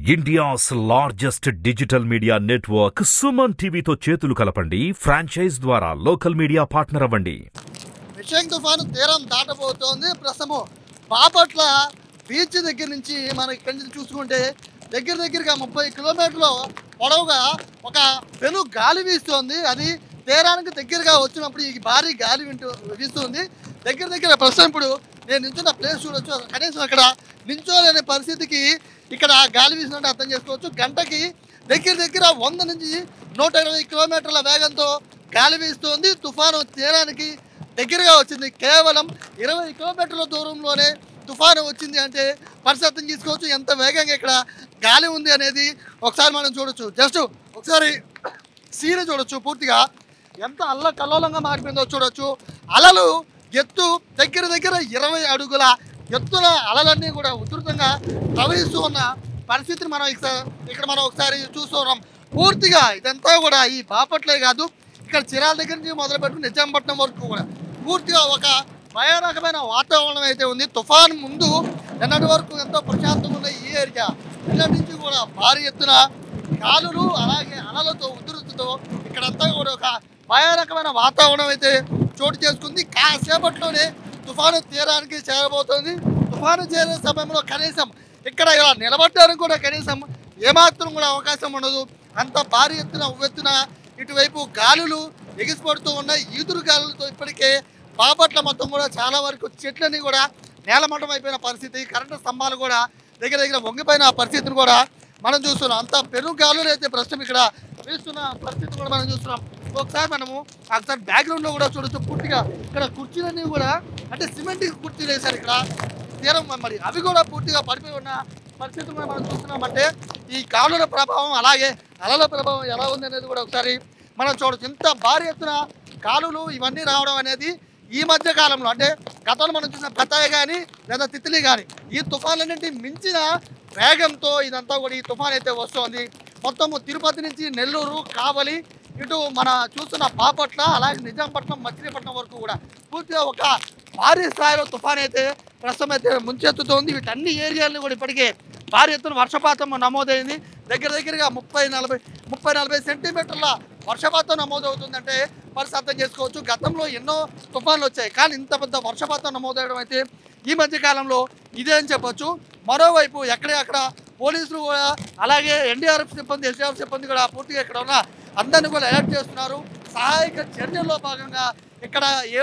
India's largest digital media network SumanTV తో చేతులు కలపండి. ఫ్రాంచైజ్ ద్వారా లోకల్ మీడియా పార్ట్నర్ అవ్వండి. విషయం తుఫాను తీరం దాటబోతోంది. ప్రస్తుతం బాపట్ల బీచ్ దగ్గర నుంచి మనం ఇక్కడి నుంచి చూసుకుంటే దగ్గరగా 30 కిలోమీటర్ల పొడవుగా ఒక పెను గాలి వీస్తోంది. అది తీరానికి దగ్గరగా వచ్చినప్పుడు ఈ భారీ గాలి వీస్తుంది. దగ్గర ప్రస్తుతం ఇప్పుడు నేను నించున్న ప్లేస్ చూడొచ్చు. కనీసం అక్కడ నించోలేని పరిస్థితికి ఇక్కడ గాలి వీసినట్టు అర్థం చేసుకోవచ్చు. గంటకి దగ్గర 100 నుంచి 120 కిలోమీటర్ల వేగంతో గాలి వీస్తుంది. తుఫాను తీరానికి దగ్గరగా వచ్చింది. కేవలం 20 కిలోమీటర్ల దూరంలోనే తుఫాను వచ్చింది అంటే పరిస్థితి అర్థం చేసుకోవచ్చు. ఎంత వేగంగా ఇక్కడ గాలి ఉంది అనేది ఒకసారి మనం చూడొచ్చు. జస్ట్ ఒకసారి సీన్ చూడొచ్చు. పూర్తిగా ఎంత అల్లకల్లోలంగా మారిపోయిందో చూడొచ్చు. అలలు ఎత్తు దగ్గర 20 అడుగుల ఎత్తున అలలన్నీ కూడా ఉధృతంగా ప్రవహిస్తూ ఉన్న పరిస్థితిని మనం ఇక్కడ మనం ఒకసారి చూస్తున్నాం. పూర్తిగా ఇదంతా కూడా ఈ బాపట్లే కాదు, ఇక్కడ చిరాల దగ్గర నుంచి మొదలుపెట్టు నిజాంపట్నం వరకు కూడా పూర్తిగా ఒక భయానకమైన వాతావరణం అయితే ఉంది. తుఫాన్ ముందు నిన్నటి వరకు ఎంతో ప్రశాంతంగా ఉన్న ఈ ఏరియా నిన్నటి నుంచి కూడా భారీ ఎత్తున గాలులు అలాగే అలలతో ఉధృతితో ఇక్కడంతా కూడా ఒక భయానకమైన వాతావరణం అయితే చోటు చేసుకుంది. కాసేపట్లోనే తుఫాను తీరానికి చేరబోతోంది. తుఫాను చేరే సమయంలో కనీసం ఇక్కడ ఇలా నిలబడడానికి కూడా కనీసం ఏమాత్రం కూడా అవకాశం ఉండదు. అంత భారీ ఎత్తున ఉవ్వెత్తున ఇటువైపు గాలులు ఎగిసిపడుతూ ఉన్నాయి. ఈదురు గాలులతో ఇప్పటికే బాపట్ల మొత్తం కూడా చాలా వరకు చెట్లన్నీ కూడా నేలమట్టం అయిపోయిన పరిస్థితి. కరెంటు స్తంభాలు కూడా దగ్గర వంగిపోయిన పరిస్థితిని కూడా మనం చూస్తున్నాం. అంత పెను గాలులు అయితే ప్రస్తుతం ఇక్కడ వీస్తున్న పరిస్థితి కూడా మనం చూస్తున్నాం. ఒకసారి మనము ఒకసారి బ్యాక్గ్రౌండ్లో కూడా చూడొచ్చు. పూర్తిగా ఇక్కడ కుర్చీలన్నీ కూడా అంటే సిమెంట్ కుర్చీలు వేశారు ఇక్కడ తీరం. మరి అవి కూడా పూర్తిగా పడిపోయి ఉన్న పరిస్థితి కూడా మనం చూస్తున్నామంటే ఈ గాలుల ప్రభావం అలాగే అలల ప్రభావం ఎలా ఉంది అనేది కూడా ఒకసారి మనం చూడొచ్చు. ఇంత భారీ ఎత్తున గాలులు ఇవన్నీ రావడం అనేది ఈ మధ్య కాలంలో అంటే గతంలో మనం చూసిన బత్తాయి కానీ లేదా తిత్లీ కానీ ఈ తుఫాన్లన్నింటి మించిన వేగంతో ఇదంతా కూడా ఈ తుఫాన్ అయితే వస్తుంది. మొత్తము తిరుపతి నుంచి నెల్లూరు, కావలి, ఇటు మన చూస్తున్న బాపట్ల అలాగే నిజాంపట్నం, మచిలీపట్నం వరకు కూడా పూర్తిగా ఒక భారీ స్థాయిలో తుఫాన్ అయితే ప్రస్తుతం అయితే ముంచెత్తుతోంది. వీటన్ని ఏరియాలను కూడా ఇప్పటికే భారీ ఎత్తున వర్షపాతం నమోదైంది. దగ్గరగా 30-40 సెంటీమీటర్ల వర్షపాతం నమోదవుతుందంటే పరిస్థితి అర్థం చేసుకోవచ్చు. గతంలో ఎన్నో తుఫాన్లు వచ్చాయి కానీ ఇంత పెద్ద వర్షపాతం నమోదవడం అయితే ఈ మధ్య కాలంలో ఇదే అని చెప్పొచ్చు. మరోవైపు ఎక్కడెక్కడ పోలీసులు కూడా అలాగే ఎన్డీఆర్ఎఫ్ సిబ్బంది, ఎస్డీఆర్ఎఫ్ సిబ్బంది కూడా పూర్తిగా ఇక్కడ ఉన్న అందరినీ కూడా అలర్ట్ చేస్తున్నారు. సహాయక చర్యల్లో భాగంగా ఇక్కడ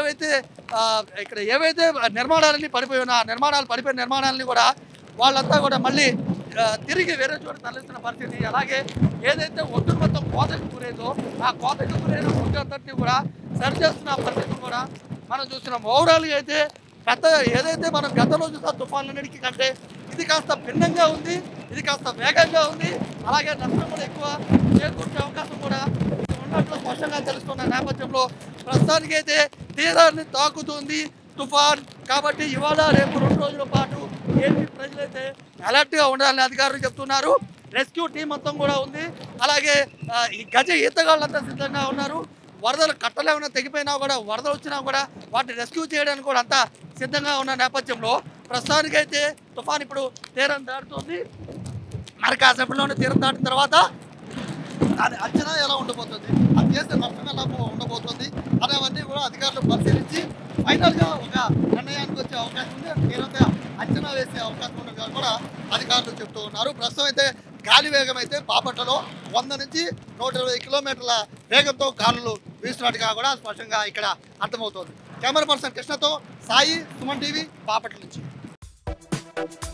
ఏవైతే నిర్మాణాలన్నీ పడిపోయినా పడిపోయిన నిర్మాణాలని కూడా వాళ్ళంతా కూడా మళ్ళీ తిరిగి వేరే చోట తరలిస్తున్న పరిస్థితి. అలాగే ఏదైతే ఒడ్డు మొత్తం కోతకు గురైందో ఆ కోతకు గురైన ఒడ్డు అంతటినీ కూడా సరి చేస్తున్న పరిస్థితి కూడా మనం చూస్తున్నాం. ఓవరాల్గా అయితే ఏదైతే మనం గతంలో చూసిన తుఫాన్లన్నిటికీ కంటే ఇది కాస్త భిన్నంగా ఉంది, ఇది కాస్త వేగంగా ఉంది. అలాగే నష్టం కూడా ఎక్కువ చేకూర్చే అవకాశం కూడా ఉన్నట్లు స్పష్టంగా తెలుస్తున్న నేపథ్యంలో ప్రస్తుతానికి అయితే తీరాన్ని తాకుతుంది తుఫాన్. కాబట్టి ఇవాళ రేపు 2 రోజుల పాటు ఏపీ ప్రజలైతే అలర్ట్గా ఉండాలని అధికారులు చెప్తున్నారు. రెస్క్యూ టీం మొత్తం కూడా ఉంది. అలాగే ఈ గజ ఈతగాళ్ళంతా సిద్ధంగా ఉన్నారు. వరదలు కట్టలేమన్నా తెగిపోయినా కూడా వరదలు వచ్చినా కూడా వాటిని రెస్క్యూ చేయడానికి కూడా అంతా సిద్ధంగా ఉన్న నేపథ్యంలో ప్రస్తుతానికైతే తుఫాన్ ఇప్పుడు తీరం దాటుతుంది. మరి కాసేపట్లోనే తీరం దాటిన తర్వాత దాని అంచనా ఎలా ఉండబోతుంది, అది చేస్తే నష్టం ఎలా ఉండబోతుంది అనేవన్నీ కూడా అధికారులు పరిశీలించి ఫైనల్గా ఒక నిర్ణయానికి వచ్చే అవకాశం ఉంది. తీరంగా అంచనా వేసే అవకాశం ఉన్నది కూడా అధికారులు చెప్తూ ఉన్నారు. ప్రస్తుతం అయితే గాలి వేగం అయితే బాపట్లలో 100 నుంచి 120 కిలోమీటర్ల వేగంతో గాలులు వీస్తున్నట్టుగా కూడా స్పష్టంగా ఇక్కడ అర్థమవుతోంది. కెమెరా పర్సన్ కృష్ణతో సాయి, సుమన్ టీవీ, బాపట్ల నుంచి.